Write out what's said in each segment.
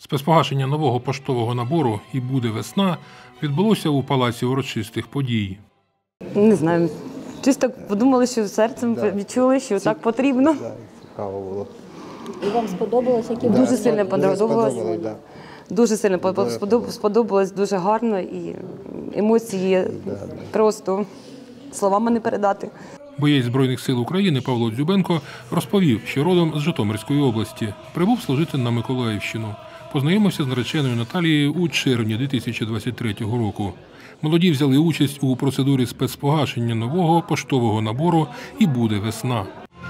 Спецпогашення нового поштового набору «І буде весна» відбулося у Палаці урочистих подій. Не знаю, чисто подумали, що серцем відчули, що так потрібно. Цікаво було. І вам сподобалось, які Дуже сильно подобалось. Да. Дуже сильно сподобалось, дуже гарно і емоції просто словами не передати. Боєць Збройних сил України Павло Дзюбенко розповів, що родом з Житомирської області. Прибув служити на Миколаївщину. Познайомився з нареченою Наталією у червні 2023 року. Молоді взяли участь у процедурі спецпогашення нового поштового набору «І буде весна».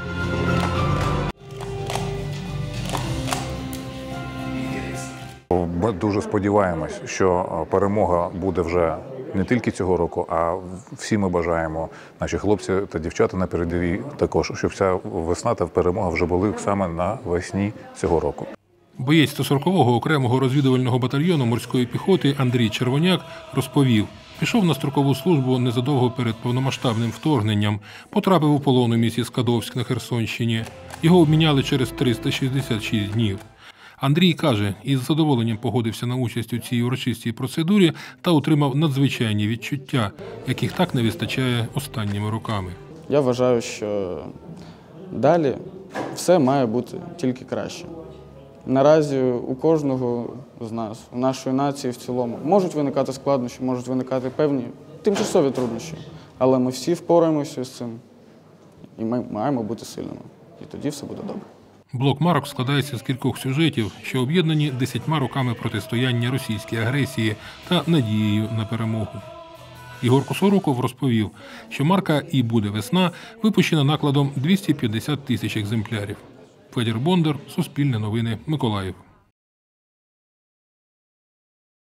Ми дуже сподіваємось, що перемога буде вже не тільки цього року, а всі ми бажаємо, наші хлопці та дівчата на передовій також, щоб вся весна та перемога вже були саме навесні цього року. Боєць 140-го окремого розвідувального батальйону морської піхоти Андрій Червоняк розповів, пішов на строкову службу незадовго перед повномасштабним вторгненням, потрапив у полон у місті Скадовськ на Херсонщині. Його обміняли через 366 днів. Андрій каже, із задоволенням погодився на участь у цій урочистій процедурі та отримав надзвичайні відчуття, яких так не вистачає останніми роками. Я вважаю, що далі все має бути тільки краще. Наразі у кожного з нас, у нашої нації в цілому, можуть виникати складнощі, можуть виникати певні тимчасові труднощі, але ми всі впораємося з цим і ми маємо бути сильними. І тоді все буде добре. Блок марок складається з кількох сюжетів, що об'єднані 10 роками протистояння російській агресії та надією на перемогу. Ігор Косороков розповів, що марка «І буде весна» випущена накладом 250 тисяч екземплярів. Федір Бондар, Суспільне новини, Миколаїв.